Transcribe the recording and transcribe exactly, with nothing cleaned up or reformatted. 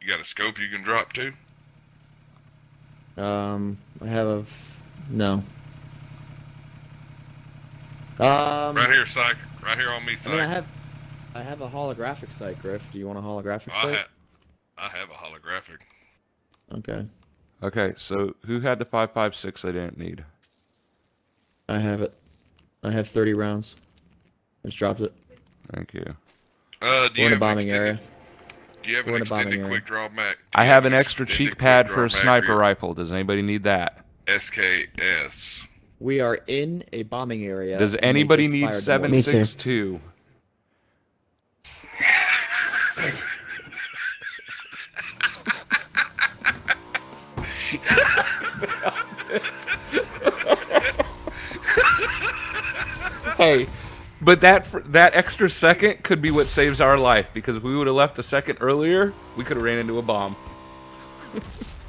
You got a scope you can drop to? Um, I have a f no. Um, Right here, Psych. Right here on me, Psych. I mean, I have, I have a holographic sight, Griff. Do you want a holographic I, sight? ha I have a holographic. Okay. Okay, so who had the five five six they didn't need? I have it. I have thirty rounds. Just dropped it. Thank you. Uh, do We're you in a have bombing extended, area. Do you have We're an in a bombing extended area. quick draw mag? do I you have an an extra extended cheek quick pad draw for a mag sniper your rifle. Does anybody need that? S K S. We are in a bombing area. Does and they anybody just need fired seven mortars. six two? Hey, but that that extra second could be what saves our life, because if we would have left a second earlier, we could have ran into a bomb.